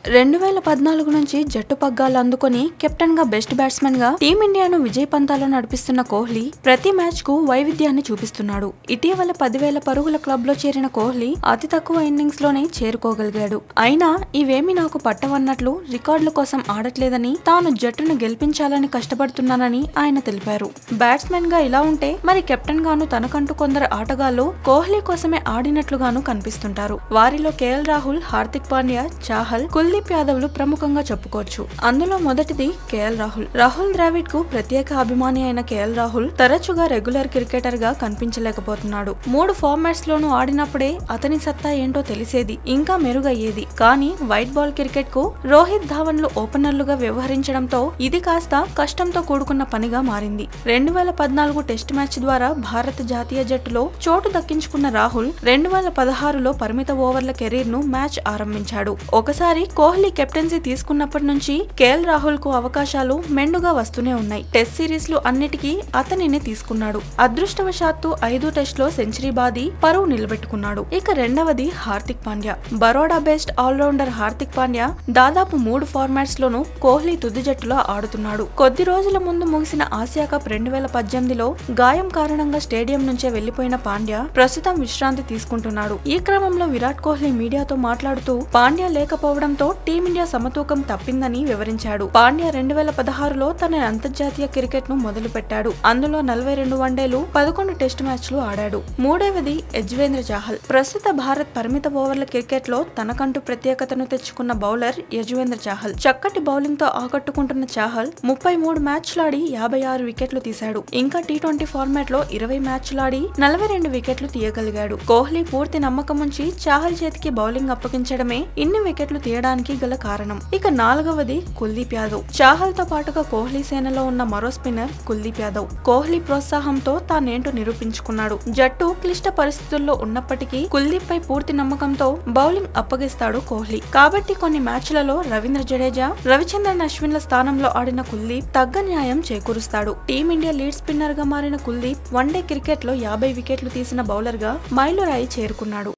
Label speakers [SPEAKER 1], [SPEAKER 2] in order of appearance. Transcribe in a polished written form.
[SPEAKER 1] 2014 నుంచి జట్టు పగ్గాలు అందుకొని కెప్టెన్ గా బెస్ట్ బ్యాట్స్మెన్ గా టీమిండియాను విజయ పంతాలో నడిపిస్తున్న కోహ్లీ ప్రతి మ్యాచ్ కు వైవిధ్యాన్ని చూపిస్తున్నాడు. ఇటీవల 10,000 పరుగుల క్లబ్ లో చేరిన కోహ్లీ అతి తక్కువ ఇన్నింగ్స్ లోనే చేరుకోగలిగాడు. అయినా ఇవేమీ నాకు పట్టవన్నట్లు రికార్డుల కోసం ఆడట్లేదని, తాను జట్టును గెలిపించాలని కష్టపడుతున్నానని ఆయన తెలిపారు. బ్యాట్స్మెన్ గా ఇలా ఉంటే మరి కెప్టెన్ గాను తనకంటూ కొందరు ఆటగాళ్లు కోహ్లీ కోసమే ఆడినట్లుగాను కనిపిస్తుంటారు. వారిలో కేఎల్ రాహుల్, హార్దిక్ పాండ్యా, చాహల్, కుల్దీప్ యాదవ్లు ప్రముఖంగా చెప్పుకోవచ్చు. అందులో మొదటిది కేఎల్ రాహుల్. రాహుల్ ద్రావిడ్ కు ప్రత్యేక అభిమాని అయిన కేఎల్ రాహుల్ తరచుగా రెగ్యులర్ క్రికెటర్ గా కనిపించలేకపోతున్నాడు. 3 ఫార్మాట్స్ లోనూ ఆడినప్పుడే అతని సత్తా ఏంటో తెలిసేది, ఇంకా మెరుగయ్యేది. కానీ వైట్ బాల్ క్రికెట్ కు రోహిత్ ధావన్లు ఓపెనర్లుగా వ్యవహరించడంతో ఇది కాస్త కష్టంతో కూడుకున్న పనిగా మారింది. 2014 టెస్ట్ మ్యాచ్ ద్వారా భారత జాతీయ జట్టులో చోటు దక్కించుకున్న రాహుల్ 2016లో పరిమిత ఓవర్ల కెరీర్ ను మ్యాచ్ ఆరంభించాడు. ఒకసారి కోహ్లీ కెప్టెన్సీ తీసుకున్నప్పటి నుంచి కేఎల్ రాహుల్ కు అవకాశాలు మెండుగా వస్తూనే ఉన్నాయి. టెస్ట్ సిరీస్ లు అన్నిటికీ అతనిని తీసుకున్నాడు. అదృష్టవశాత్తు 5 టెస్ట్ లో సెంచరీ బాది పరువు నిలబెట్టుకున్నాడు. ఇక రెండవది హార్దిక్ పాండ్యా. బరోడా బెస్ట్ ఆల్రౌండర్ హార్దిక్ పాండ్యా దాదాపు 3 ఫార్మాట్స్ లోనూ కోహ్లీ తుది జట్టులో ఆడుతున్నాడు. కొద్ది రోజుల ముందు ముగిసిన ఆసియా కప్ 2018లో గాయం కారణంగా స్టేడియం నుంచే వెళ్లిపోయిన పాండ్యా ప్రస్తుతం విశ్రాంతి తీసుకుంటున్నాడు. ఈ క్రమంలో విరాట్ కోహ్లీ మీడియాతో మాట్లాడుతూ పాండ్యా లేకపోవడంతో టీమిండియా సమతూకం తప్పిందని వివరించాడు. పాండ్యా 2016లో తన అంతర్జాతీయ క్రికెట్ ను మొదలు పెట్టాడు. అందులో 42 వన్డేలు, 11 టెస్ట్ మ్యాచ్లు ఆడాడు. మూడవది యజ్వేంద్ర చాహల్. ప్రస్తుత భారత్ పరిమిత ఓవర్ల క్రికెట్ లో తనకంటూ ప్రత్యేకతను తెచ్చుకున్న బౌలర్ యజ్వేంద్ర చాహల్. చక్కటి బౌలింగ్ తో ఆకట్టుకుంటున్న చాహల్ 33 మ్యాచ్లాడి 56 వికెట్లు తీశాడు. ఇంకా టీ20 ఫార్మాట్ లో 20 మ్యాచ్లాడి 42 వికెట్లు తీయగలిగాడు. కోహ్లీ పూర్తి నమ్మకం ఉంచి చాహల్ చేతికి బౌలింగ్ అప్పగించడమే ఇన్ని వికెట్లు తీయడానికి గల కారణం. ఇక నాలుగవది కుల్దీప్ యాదవ్. చాహల్ తో పాటుగా కోహ్లీ సేనలో ఉన్న మరో స్పిన్నర్ కుల్దీప్ యాదవ్. కోహ్లీ ప్రోత్సాహంతో తానేంటో నిరూపించుకున్నాడు. జట్టు క్లిష్ట పరిస్థితుల్లో ఉన్నప్పటికీ కుల్దీప్ పై పూర్తి నమ్మకంతో బౌలింగ్ అప్పగిస్తాడు కోహ్లీ. కాబట్టి కొన్ని మ్యాచ్లలో రవీంద్ర జడేజా, రవిచంద్రన్ అశ్విన్ల స్థానంలో ఆడిన కుల్దీప్ తగ్గ న్యాయం చేకూరుస్తాడు. టీమిండియా లీడ్ స్పిన్నర్ గా మారిన కుల్దీప్ వన్డే క్రికెట్ లో 50 వికెట్లు తీసిన బౌలర్ గా మైలురాయి చేరుకున్నాడు.